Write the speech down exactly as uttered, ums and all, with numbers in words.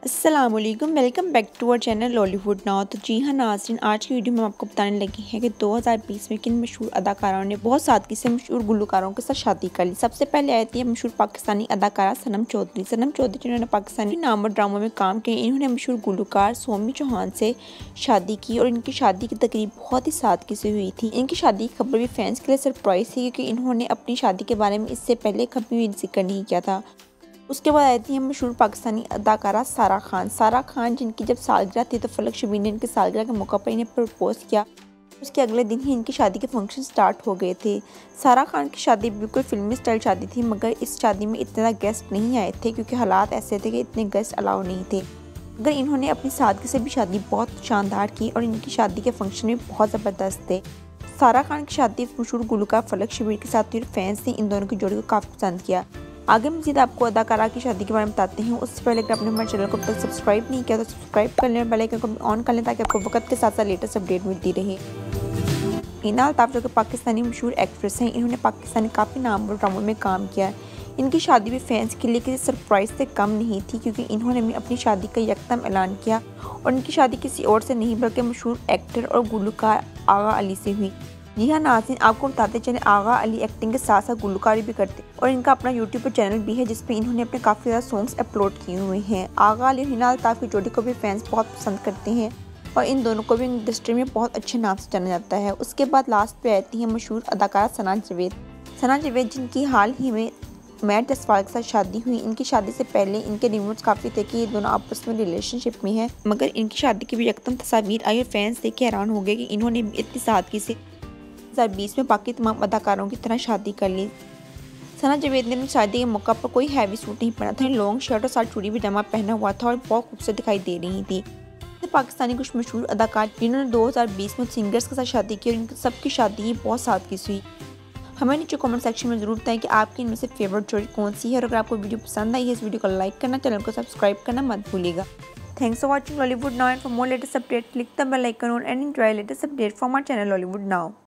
अस्सलामुअलैकुम, welcome back to our channel Lollywood now. तो जी हाँ नाज़रीन, आज की वीडियो में आपको बताने लगी है कि दो हज़ार बीस में किन मशहूर अदाकारों ने बहुत सादगी से मशहूर गुलकारों के साथ शादी कर ली। सबसे पहले आई थी मशहूर पाकिस्तानी अदाकारा सनम चौधरी। सनम चौधरी जिन्होंने पाकिस्तानी नाम और ड्रामों में काम किए, इन्होंने मशहूर गुलकार सोमी चौहान से शादी की और इनकी शादी की तकरीब बहुत ही सादगी से हुई थी। इनकी शादी की खबर भी फैंस के लिए सरप्राइज थी, क्योंकि इन्होंने अपनी शादी के बारे में इससे पहले कभी भी जिक्र नहीं किया था। उसके बाद आई थी मशहूर पाकिस्तानी अदाकारा सारा खान। सारा खान जिनकी जब सालगिरह थी तो फलक शबीर ने इनकी सालगिरह के मौके पर इन्हें प्रपोज किया। उसके अगले दिन ही इनकी शादी के फंक्शन स्टार्ट हो गए थे। सारा खान की शादी बिल्कुल फिल्मी स्टाइल शादी थी, मगर इस शादी में इतने ज़्यादा गेस्ट नहीं आए थे, क्योंकि हालात ऐसे थे कि इतने गेस्ट अलाउ नहीं थे। मगर इन्होंने अपनी सादगी से भी शादी बहुत शानदार की और इनकी शादी के फंक्शन भी बहुत ज़बरदस्त थे। सारा खान की शादी मशहूर गुलकार फलक शबीर के साथ हुई और फैंस ने इन दोनों की जोड़ी को काफ़ी पसंद किया। आगे मज़ीद आपको अदाकारा की शादी के बारे में बताते हैं। उससे पहले अगर आपने हमारे चैनल को अब तक सब्सक्राइब नहीं किया तो सब्सक्राइब कर लें और बेल आइकन को ऑन कर लें, ताकि आपको वक्त के साथ साथ लेटेस्ट अपडेट मिलती रहे। हिना अल्ताफ जो कि पाकिस्तानी मशहूर एक्ट्रेस हैं, इन्होंने पाकिस्तानी काफ़ी नाम और ड्रामों में काम किया। इनकी शादी भी फैंस के लिए किसी सरप्राइज से कम नहीं थी, क्योंकि इन्होंने भी अपनी शादी का यकदम ऐलान किया और इनकी शादी किसी और से नहीं बल्कि मशहूर एक्टर और गुलकार आगा अली से हुई। जी हाँ नाज़रीन, आपको बताते चलें आगा अली एक्टिंग के साथ साथ गुलकारी भी करते और इनका अपना यूट्यूब पर चैनल भी है, जिसपे इन्होंने अपने काफ़ी ज़्यादा सॉन्ग्स अपलोड किए हुए हैं। आगा अली और हिना अल्ताफ की जोड़ी को भी फैंस बहुत पसंद करते हैं और इन दोनों को भी इंडस्ट्री में बहुत अच्छे नाम से जाना जाता है। उसके बाद लास्ट पे आती है मशहूर अदाकारा सना जावेद। सना जावेद जिनकी हाल ही में मैट जसवाल के साथ शादी हुई। इनकी शादी से पहले इनके रिमोट्स काफ़ी थे कि ये दोनों आपस में रिलेशनशिप में हैं, मगर इनकी शादी की भी एकदम तस्वीर आई और फैंस देख के हैरान हो गए कि इन्होंने इतनी सादगी से दो हज़ार बीस में बाकी तमाम अदाकारों की तरह शादी कर ली। सना जावेद ने अपनी शादी के मौका पर कोई हैवी सूट नहीं पहना था, लॉन्ग शर्ट और साथ चूड़ी पजामा पहना हुआ था और बहुत खूबसूरत दिखाई दे रही थी। पाकिस्तानी कुछ मशहूर अदाकार जिन्होंने दो हज़ार बीस में सिंगर्स के साथ शादी की और इन सबकी शादी बहुत सादगी से हुई। हमें नीचे कमेंट सेक्शन में जरूर बताएं कि आपकी इनमें से फेवरेट जोड़ी कौन सी है, और अगर आपको वीडियो पसंद आई है इस वीडियो को लाइक करना, चैनल को सब्सक्राइब करना मत भूलिएगा। Thanks for watching Lollywood Now, and for more latest updates, click the bell icon on and enjoy latest update from our channel Lollywood Now.